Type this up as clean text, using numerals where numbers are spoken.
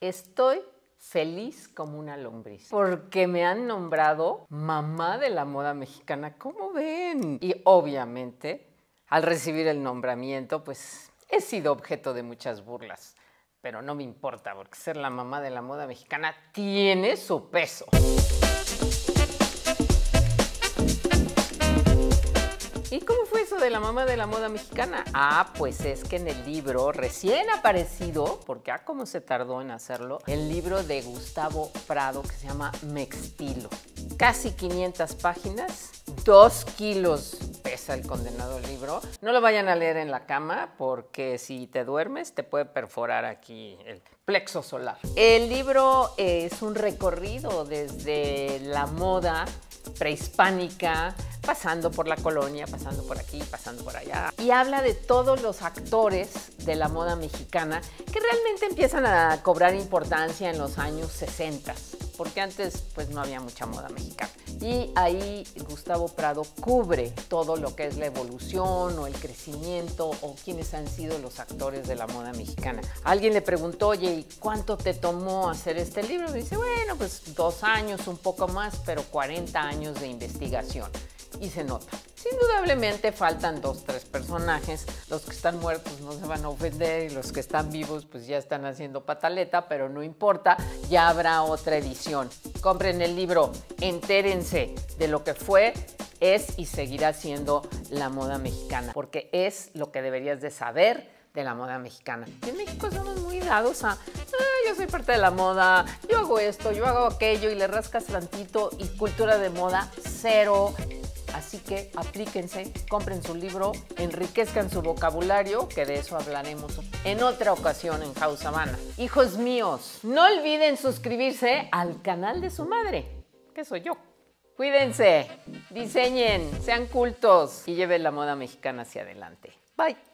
Estoy feliz como una lombriz, porque me han nombrado mamá de la moda mexicana, ¿cómo ven? Y obviamente, al recibir el nombramiento, pues he sido objeto de muchas burlas, pero no me importa, porque ser la mamá de la moda mexicana tiene su peso. ¿Y cómo fue eso de la mamá de la moda mexicana? Pues es que en el libro recién aparecido, porque cómo se tardó en hacerlo, el libro de Gustavo Prado que se llama Mextilo. Casi 500 páginas, 2 kilos pesa el condenado libro. No lo vayan a leer en la cama porque si te duermes te puede perforar aquí el plexo solar. El libro es un recorrido desde la moda prehispánica, pasando por la colonia, pasando por aquí, pasando por allá. Y habla de todos los actores de la moda mexicana que realmente empiezan a cobrar importancia en los años 60, porque antes pues no había mucha moda mexicana. Y ahí Gustavo Prado cubre todo lo que es la evolución o el crecimiento o quiénes han sido los actores de la moda mexicana. Alguien le preguntó, oye, ¿y cuánto te tomó hacer este libro? Y dice, bueno, pues 2 años, un poco más, pero 40 años de investigación. Y se nota. Indudablemente faltan 2, 3 personajes. Los que están muertos no se van a ofender y los que están vivos pues ya están haciendo pataleta, pero no importa, ya habrá otra edición. Compren el libro, entérense de lo que fue, es y seguirá siendo la moda mexicana, porque es lo que deberías de saber de la moda mexicana. Y en México somos muy dados a, yo soy parte de la moda, yo hago esto, yo hago aquello, y le rascas tantito, y cultura de moda, cero. Así que aplíquense, compren su libro, enriquezcan su vocabulario, que de eso hablaremos en otra ocasión en House Havana. Hijos míos, no olviden suscribirse al canal de su madre, que soy yo. Cuídense, diseñen, sean cultos y lleven la moda mexicana hacia adelante. Bye.